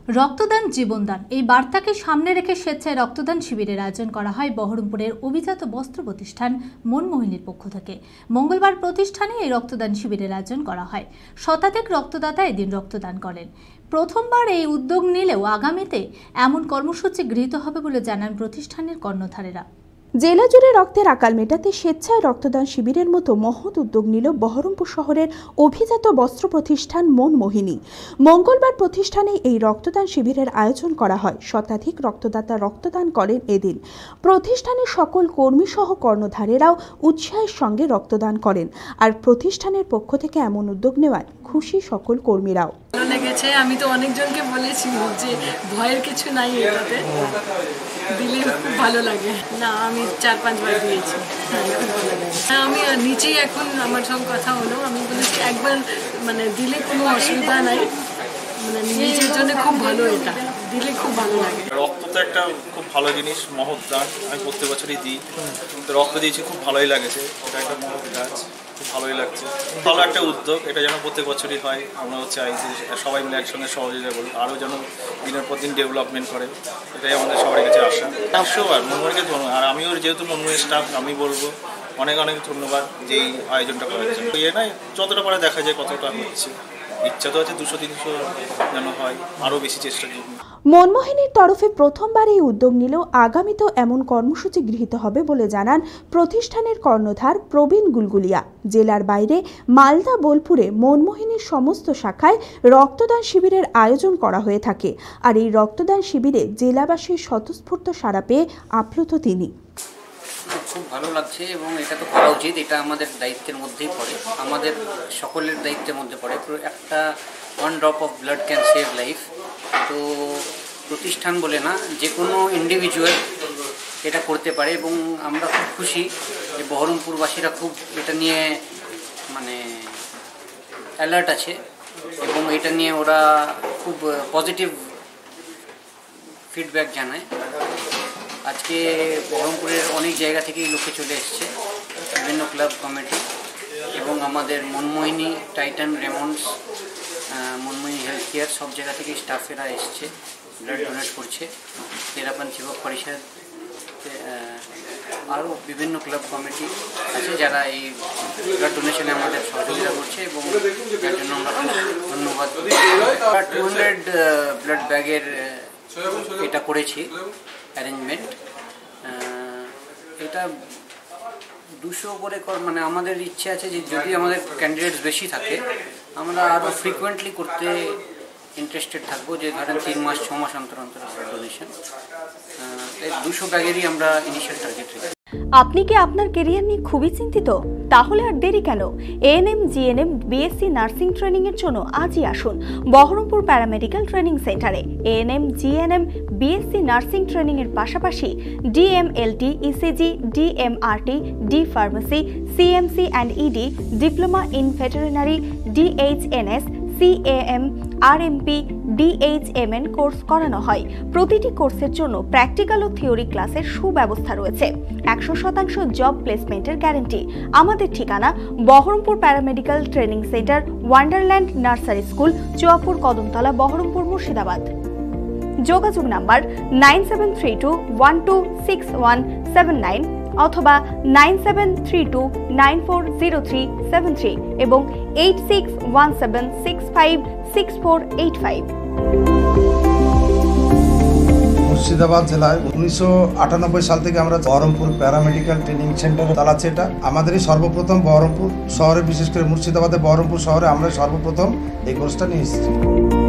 রক্তদান জীবনদান এই বার্তাকে সামনে রেখে স্বেচ্ছায় রক্তদান শিবিরের আয়োজন করা হয় বহরমপুরের অভিজাত বস্ত্র প্রতিষ্ঠান মনমোহিনীর পক্ষ থেকে। মঙ্গলবার প্রতিষ্ঠানে এই রক্তদান শিবিরের আয়োজন করা হয়। শতাধিক রক্তদাতা এদিন রক্তদান করেন। প্রথমবার এই উদ্যোগ নিলেও আগামীতে এমন কর্মসূচি গৃহীত হবে বলে জানান প্রতিষ্ঠানের কর্ণধারেরা। জেলা জুড়ে রক্তের আকাল মেটাতে স্বেচ্ছায় রক্তদান শিবিরের মতো মহৎ উদ্যোগ নিল বহরমপুর শহরের অভিজাত বস্ত্র প্রতিষ্ঠান মনমোহিনী। মঙ্গলবার প্রতিষ্ঠানে এই রক্তদান শিবিরের আয়োজন করা হয়। শতাধিক রক্তদাতা রক্তদান করেন এদিন। প্রতিষ্ঠানের সকল কর্মী সহ কর্ণধারেরাও উৎসাহের সঙ্গে রক্তদান করেন। আর প্রতিষ্ঠানের পক্ষ থেকে এমন উদ্যোগ নেওয়ায় খুশি সকল কর্মীরাও। লেগেছে, আমি তো অনেকজনকে বলেছি যে ভয়ের কিছু নাই, এটাতে দিলে খুব ভালো লাগে। না, আমি 4-5 বার দিয়েছি। আমি নিচেই এখন আমার সঙ্গে কথা হলো, আমি বলেছি একবার দিলে কোনো অসুবিধা নাই, নিজের জন্য খুব ভালো, এটা দিলে খুব ভালো লাগে। রক্ত তো একটা খুব ভালো জিনিস, মহৎ দান। আমি প্রত্যেক বছরই দিই, তো রক্ত দিয়েছি, খুব ভালোই লাগেছে। এটা একটা মহৎ কাজ, খুব ভালোই লাগছে। ভালো একটা উদ্যোগ, এটা যেন প্রত্যেক বছরই হয়। আমরা চাই যে সবাই মিলে একসঙ্গে সহযোগিতা করুক, আরও যেন দিনের পর দিন ডেভেলপমেন্ট করে, এটাই আমাদের সবার কাছে আশা। আর মনমোহনকে ধন্যবাদ। আর আমিও যেহেতু মনমোহনের স্টাফ, আমি বলবো অনেক অনেক ধন্যবাদ যে এই আয়োজনটা করার জন্য। নাই যতটা পারে দেখা যায় কতটা হচ্ছে, ইচ্ছা তো আছে 200-300 যেন হয়, আরও বেশি চেষ্টা করব। মনমোহিনীর তরফে প্রথমবার এই উদ্যোগ নিলেও আগামীতেও এমন কর্মসূচি গৃহীত হবে বলে জানান প্রতিষ্ঠানের কর্ণধার প্রবীণ গুলগুলিয়া। জেলার বাইরে মালদা, বোলপুরে মনমোহিনীর সমস্ত শাখায় রক্তদান শিবিরের আয়োজন করা হয়ে থাকে। আর এই রক্তদান শিবিরে জেলাবাসীর স্বতঃস্ফূর্ত সাড়া পেয়ে আপ্লুত তিনি। খুব ভালো লাগছে এবং এটা তো করা উচিত, এটা আমাদের দায়িত্বের মধ্যেই পড়ে, আমাদের সকলের দায়িত্বের মধ্যে পড়ে। একটা 1 drop of blood can save life. তো প্রতিষ্ঠান বলে না, যে কোনো ইন্ডিভিজুয়াল এটা করতে পারে এবং আমরা খুব খুশি যে বহরমপুরবাসীরা খুব এটা নিয়ে অ্যালার্ট আছে এবং এটা নিয়ে ওরা খুব পজিটিভ ফিডব্যাক জানায়। আজকে বহরমপুরের অনেক জায়গা থেকেই লোকে চলে এসছে, বিভিন্ন ক্লাব কমিটি এবং আমাদের Manmohini, Titan, Raymonds, Manmohini health care, সব জায়গা থেকে স্টাফেরা এসছে, ব্লাড ডোনেট করছে। তেরাপান যুবক পরিষদ, আরও বিভিন্ন ক্লাব কমিটি আছে যারা এই ব্লাড ডোনেশনে আমাদের সহযোগিতা করছে এবং তার জন্য আমরা ধন্যবাদ। 200 ব্লাড ব্যাগের এটা করেছি অ্যারেঞ্জমেন্ট। এটা 200 করে আমাদের ইচ্ছে আছে যে যদি আমাদের ক্যান্ডিডেটস বেশি থাকে আমরা আরও ফ্রিকুয়েন্টলি করতে ইন্টারেস্টেড থাকবো, যে ধরেন 3 মাস 6 মাস অন্তর অন্তর ডোনেশন। 200 ব্যাগেরই আমরা ইনিশিয়াল টার্গেট রেখেছি। আপনি কি আপনার ক্যারিয়ার নিয়ে খুবই চিন্তিত? তাহলে আর দেরি কেন? ANM GNM BSc nursing training এর জন্য আজই আসুন বহরমপুর প্যারামেডিক্যাল ট্রেনিং সেন্টারে। ANM GNM BSc nursing training এর পাশাপাশি DMLT, ECG, DMRT, D pharmacy, CMC and ED, diploma in veterinary, DHNS, CAM, RMP, DHMN course করানো হয়। প্রতিটি কোর্সের জন্য প্র্যাকটিক্যাল ও থিওরি ক্লাসের সুব্যবস্থা রয়েছে। 100% জব প্লেসমেন্টের গ্যারান্টি। আমাদের ঠিকানা Baharampur paramedical training centre, Wonderland nursery school, Chuapur Kadamtala, Baharampur, Murshidabad. যোগাযোগ নাম্বার 9732126179 অথবা 9732940373 এবং 8617656485। মুর্শিদাবাদ জেলায় 1998 সাল থেকে আমরা বহরমপুর প্যারামেডিক্যাল ট্রেনিং সেন্টার চালাচ্ছি। এটা আমাদেরই সর্বপ্রথম বহরমপুর শহরে, বিশেষ করে মুর্শিদাবাদে বহরমপুর শহরে আমরা সর্বপ্রথম এই কোর্সটা নিয়ে এসেছি।